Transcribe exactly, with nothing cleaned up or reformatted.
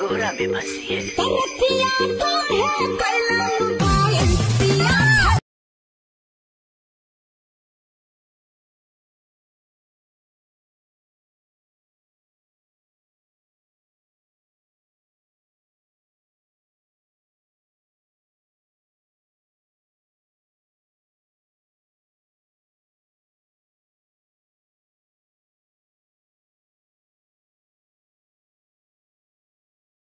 कोहरा में फंसी है। तरक्कियां तो है कैलाश